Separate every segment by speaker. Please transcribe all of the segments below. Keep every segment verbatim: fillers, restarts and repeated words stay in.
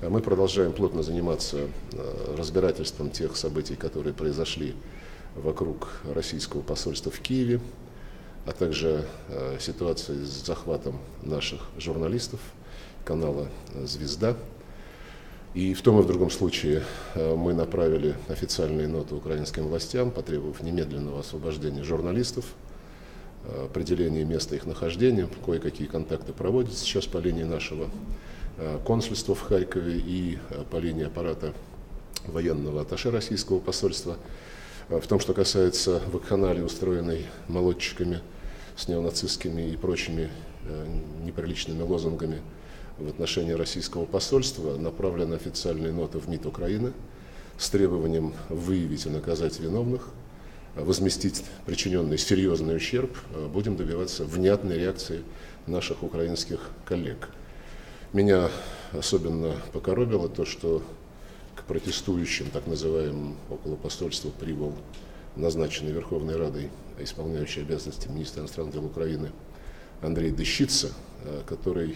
Speaker 1: Мы продолжаем плотно заниматься разбирательством тех событий, которые произошли вокруг российского посольства в Киеве, а также ситуации с захватом наших журналистов канала «Звезда». И в том и в другом случае мы направили официальные ноты украинским властям, потребовав немедленного освобождения журналистов, определения места их нахождения. Кое-какие контакты проводятся сейчас по линии нашего консульства в Харькове и по линии аппарата военного атташе российского посольства. В том, что касается вакханалии, устроенной молодчиками с неонацистскими и прочими неприличными лозунгами в отношении российского посольства, направлены официальные ноты в МИД Украины с требованием выявить и наказать виновных, возместить причиненный серьезный ущерб. Будем добиваться внятной реакции наших украинских коллег. Меня особенно покоробило то, что к протестующим, так называемым, около посольства прибыл назначенный Верховной Радой, исполняющий обязанности министра иностранных дел Украины Андрей Дещица, который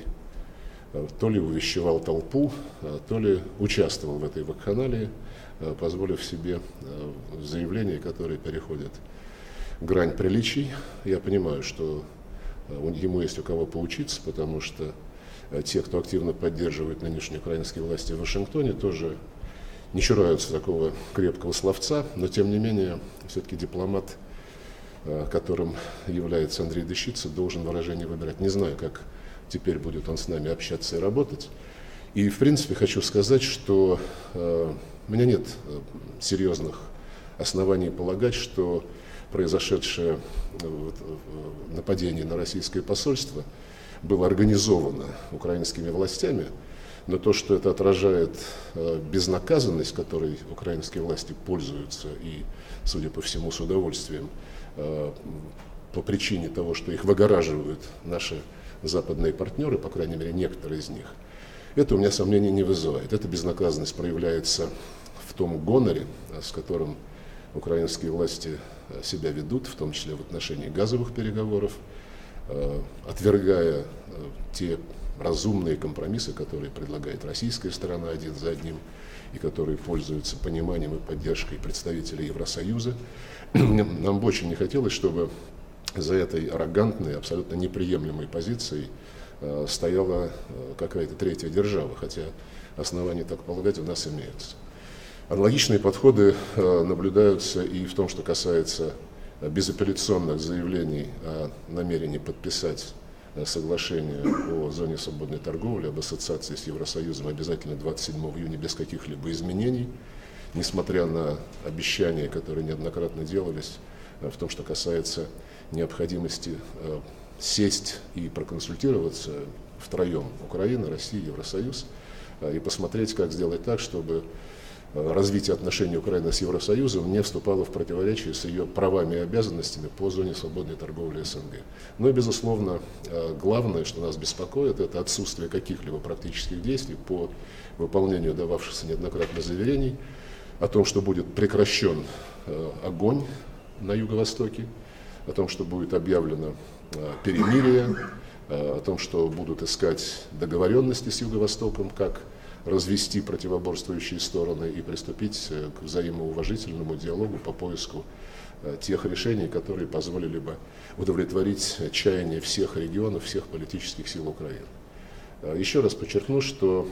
Speaker 1: то ли увещевал толпу, то ли участвовал в этой вакханалии, позволив себе заявления, которые переходят грань приличий. Я понимаю, что ему есть у кого поучиться, потому что те, кто активно поддерживает нынешние украинские власти в Вашингтоне, тоже не чураются такого крепкого словца, но тем не менее, все-таки дипломат, которым является Андрей Дещица, должен выражение выбирать. Не знаю, как теперь будет он с нами общаться и работать. И, в принципе, хочу сказать, что э, у меня нет серьезных оснований полагать, что произошедшее э, нападение на российское посольство было организовано украинскими властями, но то, что это отражает э, безнаказанность, которой украинские власти пользуются и, судя по всему, с удовольствием, э, по причине того, что их выгораживают наши западные партнеры, по крайней мере, некоторые из них, это у меня сомнений не вызывает. Эта безнаказанность проявляется в том гоноре, с которым украинские власти себя ведут, в том числе в отношении газовых переговоров, отвергая те разумные компромиссы, которые предлагает российская сторона один за одним, и которые пользуются пониманием и поддержкой представителей Евросоюза. Нам бы очень не хотелось, чтобы за этой аррогантной, абсолютно неприемлемой позицией э, стояла э, какая-то третья держава, хотя основания так полагать у нас имеются. Аналогичные подходы э, наблюдаются и в том, что касается безапелляционных заявлений о намерении подписать э, соглашение о зоне свободной торговли, об ассоциации с Евросоюзом обязательно двадцать седьмого июня без каких-либо изменений, несмотря на обещания, которые неоднократно делались, э, в том, что касается необходимости э, сесть и проконсультироваться втроем: Украина, Россия, Евросоюз, э, и посмотреть, как сделать так, чтобы э, развитие отношений Украины с Евросоюзом не вступало в противоречие с ее правами и обязанностями по зоне свободной торговли СНГ. Но и, безусловно, э, главное, что нас беспокоит, это отсутствие каких-либо практических действий по выполнению дававшихся неоднократно заверений о том, что будет прекращен э, огонь на юго-востоке, о том, что будет объявлено э, перемирие, э, о том, что будут искать договоренности с Юго-Востоком, как развести противоборствующие стороны и приступить э, к взаимоуважительному диалогу по поиску э, тех решений, которые позволили бы удовлетворить чаяния всех регионов, всех политических сил Украины. Э, еще раз подчеркну, что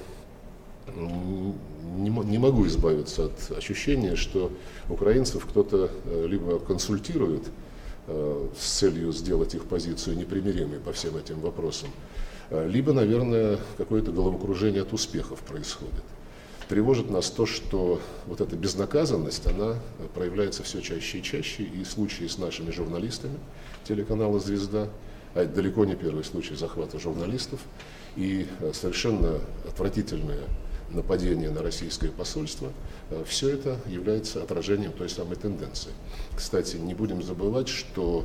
Speaker 1: не, не могу избавиться от ощущения, что украинцев кто-то э, либо консультирует с целью сделать их позицию непримиримой по всем этим вопросам, либо, наверное, какое-то головокружение от успехов происходит. Тревожит нас то, что вот эта безнаказанность, она проявляется все чаще и чаще, и случаи с нашими журналистами телеканала «Звезда», а это далеко не первый случай захвата журналистов, и совершенно отвратительное нападение на российское посольство, все это является отражением той самой тенденции. Кстати, не будем забывать, что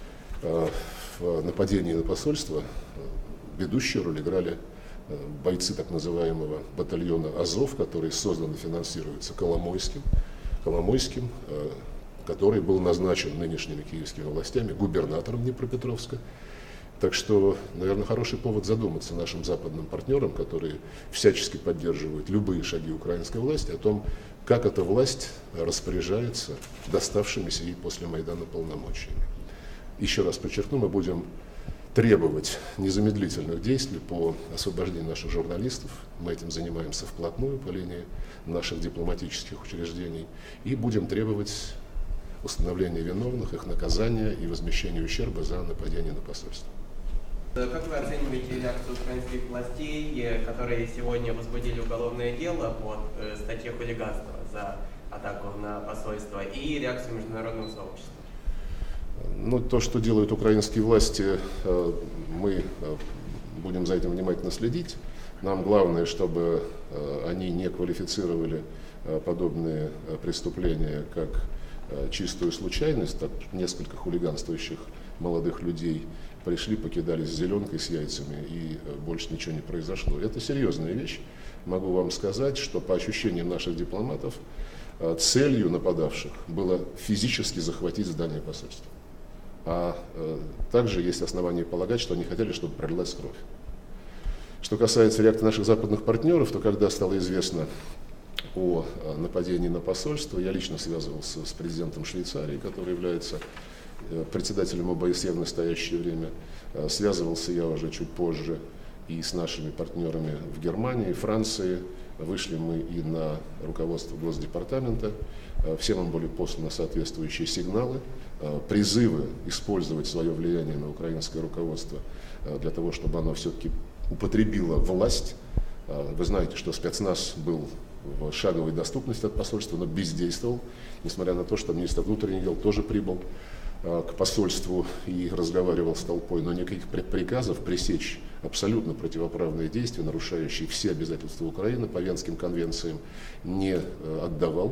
Speaker 1: в нападении на посольство ведущую роль играли бойцы так называемого батальона «Азов», который создан и финансируется Коломойским, Коломойским, который был назначен нынешними киевскими властями губернатором Днепропетровска. Так что, наверное, хороший повод задуматься нашим западным партнерам, которые всячески поддерживают любые шаги украинской власти, о том, как эта власть распоряжается доставшимися ей после Майдана полномочиями. Еще раз подчеркну, мы будем требовать незамедлительных действий по освобождению наших журналистов. Мы этим занимаемся вплотную по линии наших дипломатических учреждений. И будем требовать установления виновных, их наказания и возмещения ущерба за нападение на посольство.
Speaker 2: Как вы оцениваете реакцию украинских властей, которые сегодня возбудили уголовное дело по статье хулиганства за атаку на посольство, и реакцию международного сообщества?
Speaker 1: Ну, то, что делают украинские власти, мы будем за этим внимательно следить. Нам главное, чтобы они не квалифицировали подобные преступления как чистую случайность. Так, несколько хулиганствующих молодых людей пришли, покидались с зеленкой, с яйцами, и больше ничего не произошло. Это серьезная вещь. Могу вам сказать, что по ощущениям наших дипломатов, целью нападавших было физически захватить здание посольства. А э, также есть основания полагать, что они хотели, чтобы пролилась кровь. Что касается реакции наших западных партнеров, то когда стало известно о э, нападении на посольство, я лично связывался с президентом Швейцарии, который является э, председателем о бэ эс е в настоящее время. Э, связывался я уже чуть позже и с нашими партнерами в Германии, Франции. Вышли мы и на руководство Госдепартамента. Всем им были посланы соответствующие сигналы, призывы использовать свое влияние на украинское руководство для того, чтобы оно все-таки употребило власть. Вы знаете, что спецназ был в шаговой доступности от посольства, но бездействовал, несмотря на то, что министр внутренних дел тоже прибыл к посольству и разговаривал с толпой, но никаких приказов пресечь абсолютно противоправные действия, нарушающие все обязательства Украины по Венским конвенциям, не отдавал.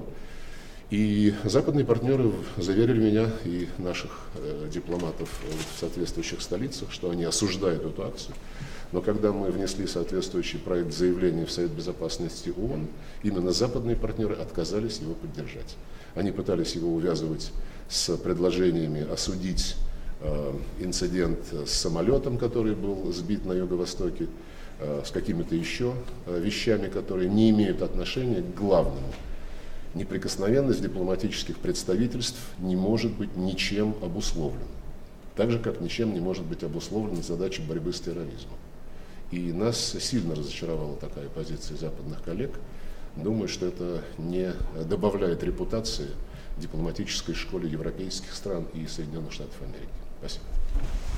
Speaker 1: И западные партнеры заверили меня и наших э, дипломатов в соответствующих столицах, что они осуждают эту акцию. Но когда мы внесли соответствующий проект заявления в Совет Безопасности ООН, именно западные партнеры отказались его поддержать. Они пытались его увязывать с предложениями осудить э, инцидент с самолетом, который был сбит на Юго-Востоке, э, с какими-то еще э, вещами, которые не имеют отношения к главному. Неприкосновенность дипломатических представительств не может быть ничем обусловлена. Так же, как ничем не может быть обусловлена задача борьбы с терроризмом. И нас сильно разочаровала такая позиция западных коллег. Думаю, что это не добавляет репутации дипломатической школе европейских стран и Соединенных Штатов Америки. Спасибо.